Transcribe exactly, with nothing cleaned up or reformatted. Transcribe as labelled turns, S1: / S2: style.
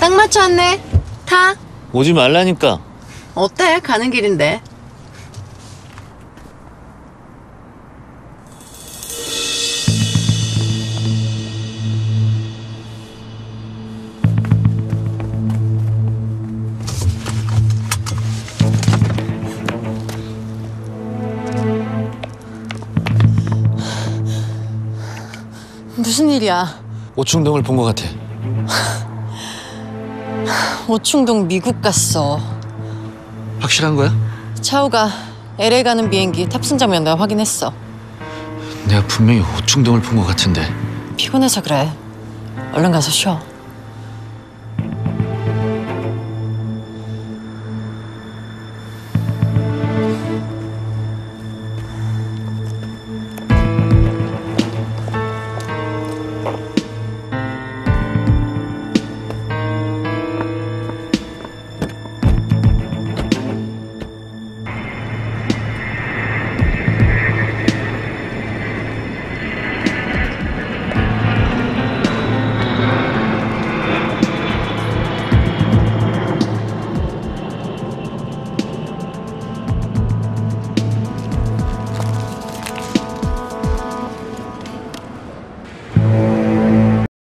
S1: 딱 맞춰 왔네. 타.
S2: 오지 말라니까.
S1: 어때? 가는 길인데. 무슨 일이야?
S2: 오충동을 본 것 같아.
S1: 오충동 미국 갔어.
S2: 확실한 거야?
S1: 차우가 엘에이 가는 비행기 탑승 장면 내가 확인했어.
S2: 내가 분명히 오충동을 본 것 같은데.
S1: 피곤해서 그래. 얼른 가서 쉬어.